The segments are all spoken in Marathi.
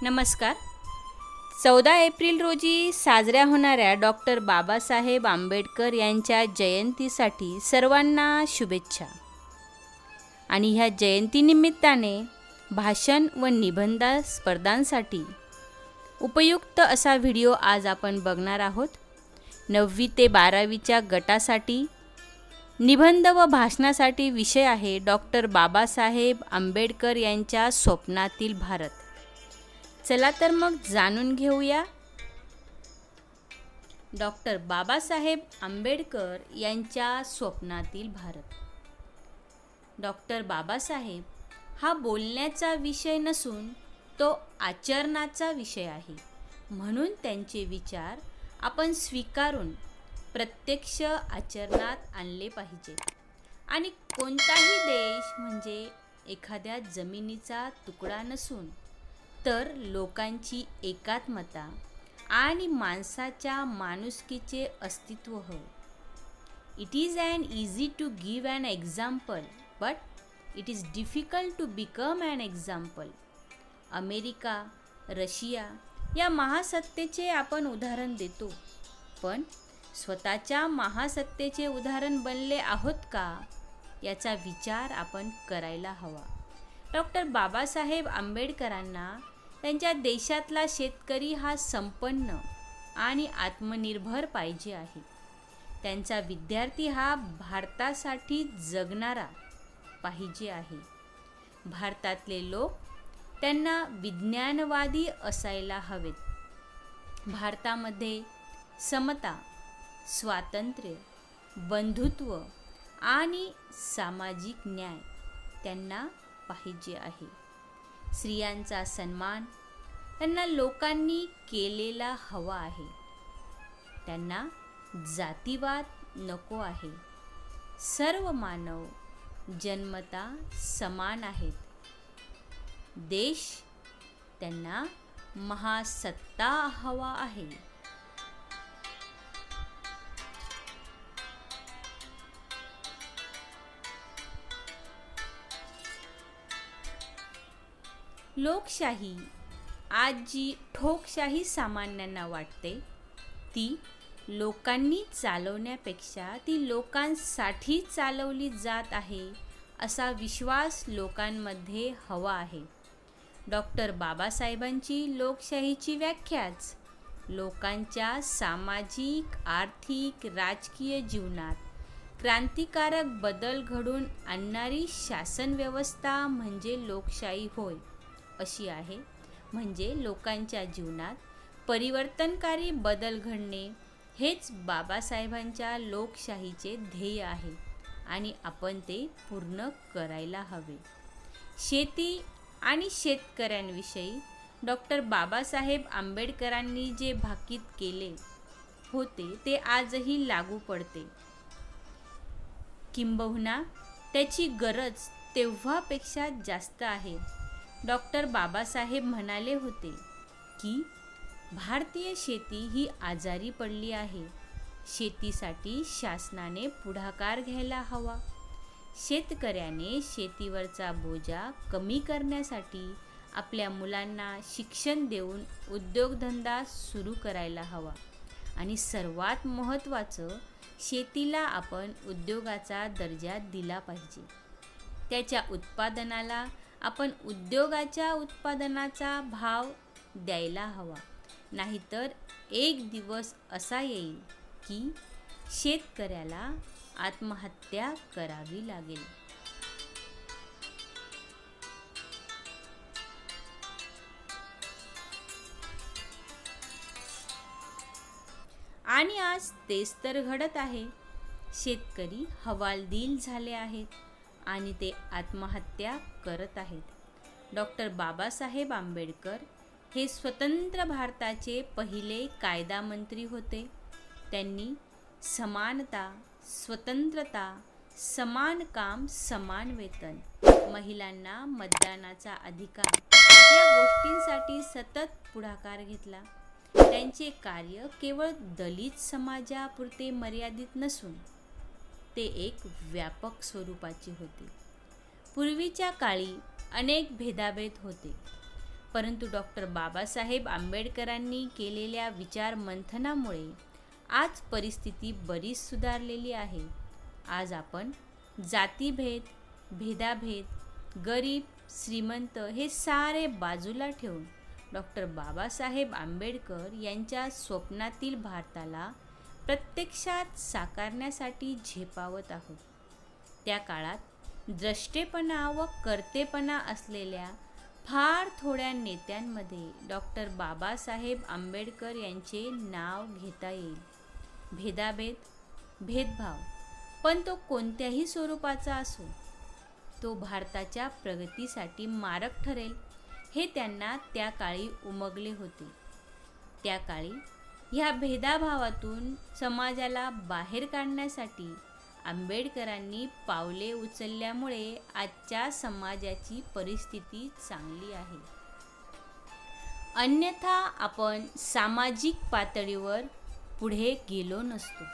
नमस्कार. 14 एप्रिल रोजी साजऱ्या होणाऱ्या डॉक्टर बाबासाहेब आंबेडकर यांच्या जयंतीसाठी सर्वांना शुभेच्छा. आणि ह्या जयंतीनिमित्ताने भाषण व निबंध स्पर्धांसाठी उपयुक्त असा व्हिडिओ आज आपण बघणार आहोत. 9वी ते 12वीच्या गटासाठी निबंध व भाषणासाठी विषय आहे डॉक्टर बाबासाहेब आंबेडकर यांच्या स्वप्नातील भारत. चला तर मग जाणून घेऊया डॉक्टर बाबासाहेब आंबेडकर यांच्या स्वप्नातील भारत. डॉक्टर बाबासाहेब हा बोलण्याचा विषय नसून तो आचरणाचा विषय आहे. म्हणून त्यांचे विचार आपण स्वीकारून प्रत्यक्ष आचरणात आणले पाहिजे. आणि कोणताही देश म्हणजे एखाद्या जमिनीचा तुकडा नसून तर लोकांची एकात्मता आणि माणसाच्या माणुसकीचे अस्तित्व होय. It is an easy to give an example but it is difficult to become an example. America, Russia या महासत्तेचे आपण उदाहरण देतो, पण स्वतःच्या महासत्तेचे उदाहरण बनले आहोत का याचा विचार आपण करायला हवा. डॉक्टर बाबासाहेब आंबेडकरांना त्यांच्या देशातला शेतकरी हा संपन्न आणि आत्मनिर्भर पाहिजे आहे. त्यांचा विद्यार्थी हा भारतासाठी जगणारा पाहिजे आहे. भारतातले लोक त्यांना विज्ञानवादी असायला हवेत. भारतामध्ये समता, स्वातंत्र्य, बंधुत्व आणि सामाजिक न्याय त्यांना पाहिजे आहे. स्त्रियांचा सन्मान त्यांना लोकांनी केलेला हवा आहे. त्यांना जातीवाद नको आहे. सर्व मानव जन्मता समान आहेत. देश त्यांना महासत्ता हवा आहे. लोकशाही आज जी ठोकशाही सामान्यांना वाटते ती लोकांनी चालवण्यापेक्षा ती लोकांसाठी चालवली जात आहे असा विश्वास लोकांमध्ये हवा आहे. डॉक्टर बाबासाहेबांची लोकशाहीची व्याख्याच लोकांच्या सामाजिक, आर्थिक, राजकीय जीवनात क्रांतिकारक बदल घडवून आणणारी शासन व्यवस्था म्हणजे लोकशाही होय अशी आहे. म्हणजे लोकांच्या जीवनात परिवर्तनकारी बदल घडणे हेच बाबासाहेबांच्या लोकशाहीचे ध्येय आहे आणि आपण ते पूर्ण करायला हवे. शेती आणि शेतकऱ्यांविषयी डॉक्टर बाबासाहेब आंबेडकरांनी जे भाकीत केले होते ते आजही लागू पडते. किंबहुना त्याची गरज तेव्हापेक्षा जास्त आहे. डॉक्टर बाबासाहेब म्हणाले होते की भारतीय शेती ही आजारी पडली आहे. शेतीसाठी शासनाने पुढाकार घ्यायला हवा. शेतकऱ्याने शेतीवरचा बोजा कमी करण्यासाठी आपल्या मुलांना शिक्षण देऊन उद्योगधंदा सुरू करायला हवा. आणि सर्वात महत्त्वाचं, शेतीला आपण उद्योगाचा दर्जा दिला पाहिजे. त्याच्या उत्पादनाला आपण उद्योगाच्या उत्पादनाचा भाव द्यायला हवा. नाहीतर एक दिवस असा येईल की शेतकऱ्याला आत्महत्या करावी लागेल. आणि आज तेच तर घडत आहे. शेतकरी हवालदिल झाले आहेत आणि ते आत्महत्या करत आहेत. डॉक्टर बाबासाहेब आंबेडकर हे स्वतंत्र भारताचे पहिले कायदा मंत्री होते. त्यांनी समानता, स्वतंत्रता, समान काम, समान वेतन, महिलांना मतदानाचा अधिकार या गोष्टींसाठी सतत पुढाकार घेतला. त्यांचे कार्य केवळ दलित समाजापुरते मर्यादित नसून ते एक व्यापक स्वरूपाचे होते. पूर्वीच्या काळी अनेक भेदाभेद होते, परंतु डॉक्टर बाबासाहेब आंबेडकरांनी केलेल्या विचार मंथनामुळे आज परिस्थिती बरीच सुधारलेली आहे. आज आपण जातीभेद, भेदाभेद, गरीब श्रीमंत हे सारे बाजूला ठेवून डॉक्टर बाबासाहेब आंबेडकर यांच्या स्वप्नातील भारताला प्रत्यक्षात साकारण्यासाठी झेपावत आहोत. त्या काळात द्रष्टेपणा व कर्तेपणा असलेल्या फार थोड्या नेत्यांमध्ये डॉक्टर बाबासाहेब आंबेडकर यांचे नाव घेता येईल. भेदाभेद, भेदभाव, पण तो कोणत्याही स्वरूपाचा असो, तो भारताच्या प्रगतीसाठी मारक ठरेल हे त्यांना त्या काळी उमगले होते. त्या काळी ह्या भेदाभावातून समाजाला बाहेर काढण्यासाठी आंबेडकरांनी पावले उचलल्यामुळे आजच्या समाजाची परिस्थिती चांगली आहे. अन्यथा आपण सामाजिक पातळीवर पुढे गेलो नसतो.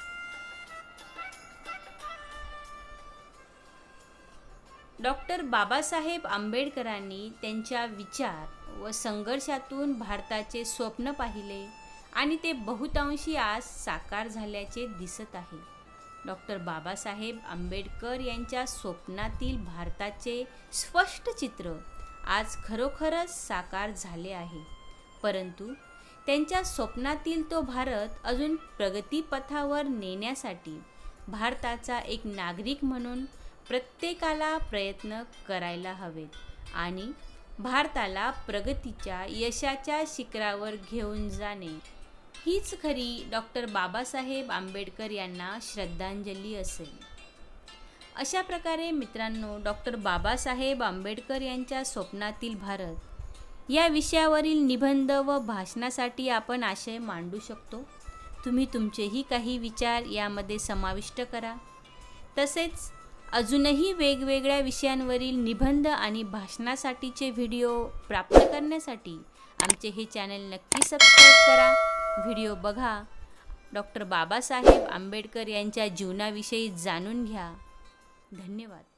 डॉक्टर बाबासाहेब आंबेडकरांनी त्यांच्या विचार व संघर्षातून भारताचे स्वप्न पाहिले आणि ते बहुतांशी आज साकार झाल्याचे दिसत आहे. डॉक्टर बाबासाहेब आंबेडकर यांच्या स्वप्नातील भारताचे स्पष्ट चित्र आज खरोखरच साकार झाले आहे. परंतु त्यांच्या स्वप्नातील तो भारत अजून प्रगतीपथावर नेण्यासाठी भारताचा एक नागरिक म्हणून प्रत्येकाला प्रयत्न करायला हवेत आणि भारताला प्रगतीच्या यशाच्या शिखरावर घेऊन जाणे हीच खरी डॉक्टर बाबासाहेब आंबेडकर यांना श्रद्धांजली असेल. अशा प्रकारे मित्रांनो, डॉक्टर बाबासाहेब आंबेडकर यांच्या स्वप्नातील भारत या विषयावरील निबंध व भाषणासाठी आपण आशय मांडू शकतो. तुम्ही तुमचेही काही विचार यामध्ये समाविष्ट करा. तसेच अजूनही वेगवेगळ्या विषयांवरील निबंध आणि भाषणासाठीचे व्हिडिओ प्राप्त करण्यासाठी आमचे हे चॅनल नक्की सबस्क्राईब करा. व्हिडिओ बघा. डॉक्टर बाबासाहेब आंबेडकर यांच्या जीवनाविषयी जाणून घ्या. धन्यवाद.